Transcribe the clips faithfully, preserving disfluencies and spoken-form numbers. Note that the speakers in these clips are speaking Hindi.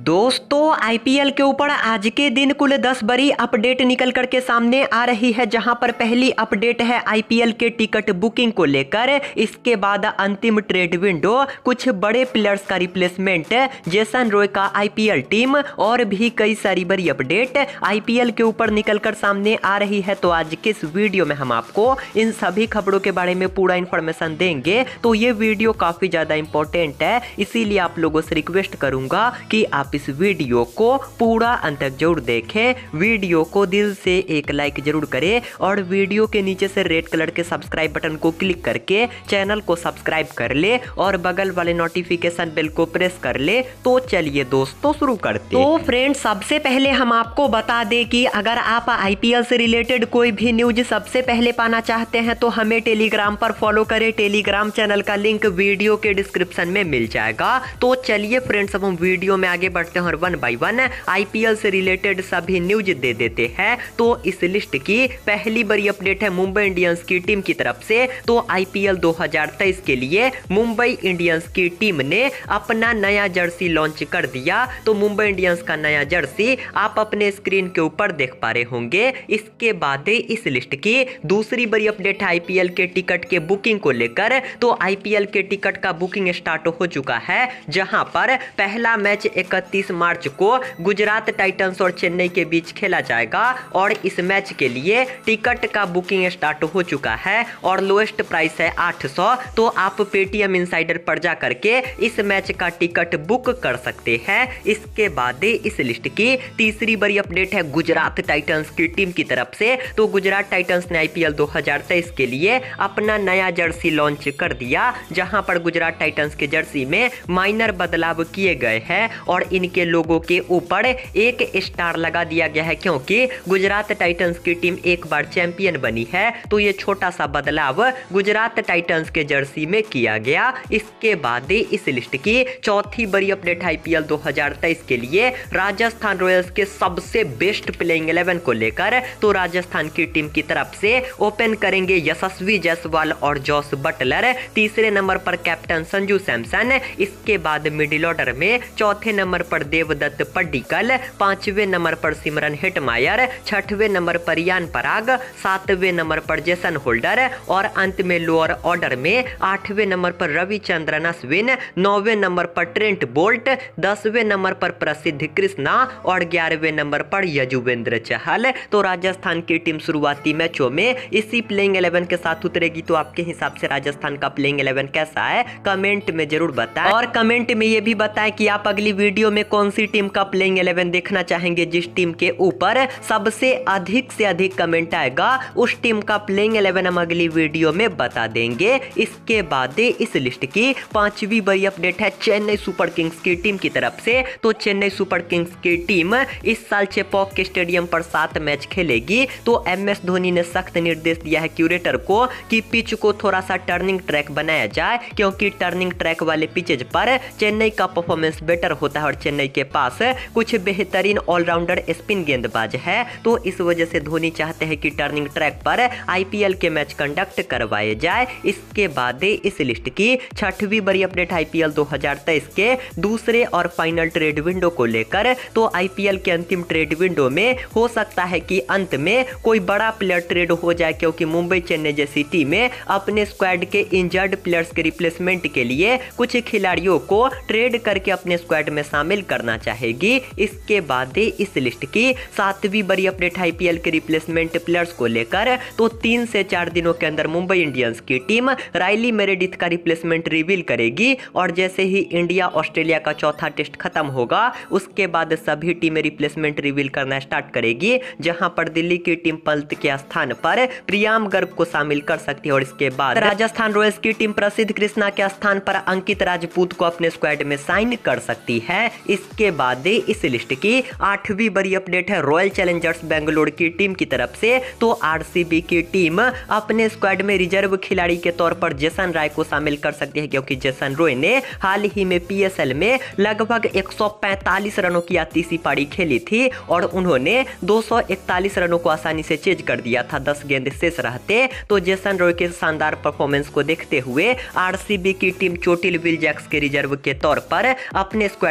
दोस्तों आईपीएल के ऊपर आज के दिन कुल दस बड़ी अपडेट निकल करके सामने आ रही है, जहां पर पहली अपडेट है आईपीएल के टिकट बुकिंग को लेकर। इसके बाद अंतिम ट्रेड विंडो, कुछ बड़े प्लेयर्स का रिप्लेसमेंट, जेसन रॉय का आईपीएल टीम और भी कई सारी बड़ी अपडेट आईपीएल के ऊपर निकल कर सामने आ रही है। तो आज के इस वीडियो में हम आपको इन सभी खबरों के बारे में पूरा इंफॉर्मेशन देंगे। तो ये वीडियो काफी ज्यादा इंपॉर्टेंट है, इसीलिए आप लोगों से रिक्वेस्ट करूंगा कि आप इस वीडियो को पूरा अंत तक जरूर देखें। वीडियो को दिल से एक लाइक जरूर करें और वीडियो के नीचे से रेड कलर के सब्सक्राइब बटन को क्लिक करके चैनल को सब्सक्राइब कर ले और बगल वाले नोटिफिकेशन बेल को प्रेस कर ले। तो चलिए दोस्तों शुरू करते हैं। तो फ्रेंड्स, सबसे पहले हम आपको बता दें कि अगर आप आईपीएल से रिलेटेड कोई भी न्यूज सबसे पहले पाना चाहते हैं तो हमें टेलीग्राम पर फॉलो करें। टेलीग्राम चैनल का लिंक वीडियो के डिस्क्रिप्शन में मिल जाएगा। तो चलिए फ्रेंड्स, अब हम वीडियो में आगे बढ़ते हैं और वन बाय वन आईपीएल से रिलेटेड सभी न्यूज दे देते हैं। तो इस लिस्ट की पहली बड़ी अपडेट है मुंबई इंडियंस की टीम की तरफ से। तो आईपीएल दो हज़ार तेईस के लिए मुंबई इंडियंस की टीम ने अपना नया जर्सी लॉन्च कर दिया। तो मुंबई इंडियंस का नया जर्सी आप अपने स्क्रीन के ऊपर देख पा रहे होंगे। इसके बाद इस लिस्ट की दूसरी बड़ी अपडेट है आईपीएल के टिकट के बुकिंग को लेकर। तो आईपीएल के टिकट का बुकिंग स्टार्ट हो चुका है, जहां पर पहला मैच इकतीस मार्च को गुजरात टाइटंस और चेन्नई के बीच खेला जाएगा और इस मैच के लिए टिकट का बुकिंग स्टार्ट हो चुका है और लोएस्ट प्राइस है आठ सौ। तो आप पेटीएम इनसाइडर पर जा करके इस मैच का टिकट बुक कर सकते हैं। इसके बाद इस लिस्ट की तीसरी बड़ी अपडेट है गुजरात टाइटंस की टीम की तरफ से। तो गुजरात टाइटंस ने आईपीएल दो हज़ार तेईस के लिए अपना नया जर्सी लॉन्च कर दिया, जहां पर गुजरात टाइटंस के जर्सी में माइनर बदलाव किए गए हैं और इनके लोगों के ऊपर एक स्टार लगा दिया गया है, क्योंकि गुजरात टाइटंस की टीम एक बार चैंपियन बनी है। तो ये छोटा सा बदलाव गुजरात टाइटंस के जर्सी में किया गया। इसके बाद इस लिस्ट की चौथी बड़ी अपडेट आईपीएल दो हज़ार तेईस के लिए राजस्थान रॉयल्स के सबसे बेस्ट प्लेइंग इलेवन को लेकर। तो राजस्थान की टीम की तरफ से ओपन करेंगे यशस्वी जायसवाल और जॉस बटलर। तीसरे नंबर पर कैप्टन संजू सैमसन। इसके बाद मिडिल ऑर्डर में चौथे नंबर पर देवदत्त पड्डीकल, पांचवें नंबर पर सिमरन हेटमायर, छठवें नंबर पर यान पराग, सातवें नंबर पर जेसन होल्डर और अंत में लोअर ऑर्डर में आठवें नंबर पर रविचंद्रन अश्विन, नौवें नंबर पर ट्रेंट बोल्ट, दसवें नंबर पर प्रसिद्ध कृष्णा और ग्यारहवें नंबर पर यजुवेंद्र चहल। तो राजस्थान की टीम शुरुआती मैचों में इसी प्लेइंग इलेवन के साथ उतरेगी। तो आपके हिसाब से राजस्थान का प्लेइंग इलेवन कैसा है कमेंट में जरूर बताएं और कमेंट में ये भी बताएं कि आप अगली वीडियो में कौन सी टीम का प्लेइंग इलेवन देखना चाहेंगे। जिस टीम के ऊपर सबसे अधिक से अधिक कमेंट आएगा उस टीम का प्लेइंग इलेवन हम अगली वीडियो में बता देंगे। इसके बाद इस लिस्ट की पांचवी बड़ी अपडेट है चेन्नई सुपर किंग्स की टीम की तरफ से। तो चेन्नई सुपर किंग्स की टीम इस साल चेपॉक के स्टेडियम पर सात मैच खेलेगी। तो एम एस धोनी ने सख्त निर्देश दिया है क्यूरेटर को कि पिच को थोड़ा सा टर्निंग ट्रैक बनाया जाए, क्योंकि टर्निंग ट्रैक वाले पिचेज पर चेन्नई का परफॉर्मेंस बेटर होता है और चेन्नई के पास कुछ बेहतरीन ऑलराउंडर स्पिन गेंदबाज है। तो इस वजह से धोनी चाहते हैं कि टर्निंग ट्रैक पर आईपीएल के मैच कंडक्ट करवाए जाए। इसके बाद इस लिस्ट की छठवीं बड़ी अपडेट आईपीएल दो हज़ार तेईस के दूसरे और फाइनल ट्रेड विंडो को लेकर। तो आईपीएल के अंतिम ट्रेड विंडो में हो सकता है कि अंत में कोई बड़ा प्लेयर ट्रेड हो जाए, क्योंकि मुंबई चेन्नई जैसी टीमें अपने स्क्वाड के इंजर्ड प्लेयर्स के रिप्लेसमेंट के लिए कुछ खिलाड़ियों को ट्रेड करके अपने स्क्वाड में शामिल करना चाहेगी। इसके बाद इस लिस्ट की सातवीं बड़ी अपडेट आईपीएल के रिप्लेसमेंट प्लेयर्स को लेकर। तो तीन से चार दिनों के अंदर मुंबई इंडियंस की टीम राइली मेरेडिथ का रिप्लेसमेंट रिवील करेगी और जैसे ही इंडिया ऑस्ट्रेलिया का चौथा टेस्ट खत्म होगा उसके बाद सभी टीमें रिप्लेसमेंट रिवील करना स्टार्ट करेगी, जहां पर दिल्ली की टीम पंत के स्थान पर प्रियाम गर्ग को शामिल कर सकती है और इसके बाद राजस्थान रॉयल्स की टीम प्रसिद्ध कृष्णा के स्थान पर अंकित राजपूत को अपने स्क्वाड में साइन कर सकती है। इसके बाद इस लिस्ट की आठवीं बड़ी अपडेट है रॉयल चैलेंजर्स बेंगलोर की टीम की तरफ से। तो आरसीबी की टीम अपने स्क्वाड में रिजर्व खिलाड़ी के तौर पर जेसन रॉय को शामिल कर सकती है, क्योंकि जेसन रॉय ने हाल ही में पीएसएल में लगभग एक सौ पैंतालीस रनों की आतीसी पारी खेली थी और उन्होंने दो सौ इकतालीस रनों को आसानी से चेज कर दिया था, दस गेंद शेष रहते। तो जेसन रॉय के शानदार परफॉर्मेंस को देखते हुए आरसीबी की टीम चोटिल विल जैक्स के रिजर्व के तौर पर अपने स्क्वाड में जेसन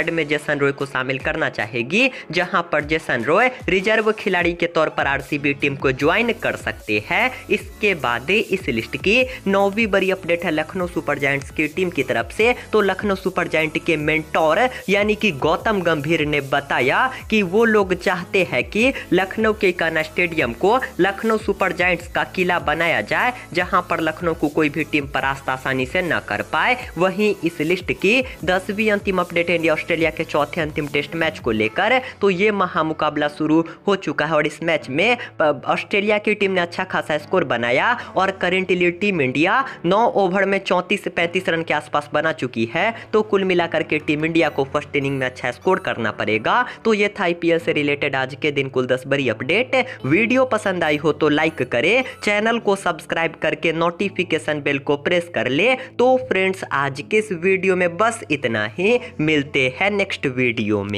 जेसन रॉय को शामिल करना चाहेगी, जहां पर जेसन रॉय रिजर्व खिलाड़ी के तौर पर आरसीबी टीम को ज्वाइन कर सकते हैं। इसके बाद इस लिस्ट की नौवीं बड़ी अपडेट है लखनऊ सुपर जायंट्स की टीम की तरफ से। तो लखनऊ सुपर जायंट के मेंटोर यानी कि गौतम गंभीर ने बताया कि वो लोग चाहते हैं कि लखनऊ के इकाना स्टेडियम को लखनऊ सुपर जायंट्स का किला बनाया जाए, जहां पर लखनऊ को कोई भी टीम परास्त आसानी से न कर पाए। वहीं इस लिस्ट की दसवीं अंतिम अपडेट इंडिया ऑस्ट्रेलिया के चौथे अंतिम टेस्ट मैच को लेकर। तो ये महामुकाबला शुरू हो चुका है और इस मैच में ऑस्ट्रेलिया की टीम ने अच्छा खासा स्कोर बनाया और करेंटली टीम इंडिया नौ ओवर में चौंतीस से पैंतीस रन के आसपास बना चुकी है। तो कुल मिलाकर के टीम इंडिया को फर्स्ट इनिंग में अच्छा स्कोर करना पड़ेगा। तो ये था आईपीएल से रिलेटेड आज के दिन कुल दस बड़ी अपडेट। वीडियो पसंद आई हो तो लाइक करें, चैनल को सब्सक्राइब करके नोटिफिकेशन बेल को प्रेस कर ले। तो फ्रेंड्स आज के इस वीडियो में बस इतना ही, मिलते हैं नेक्स्ट वीडियो में।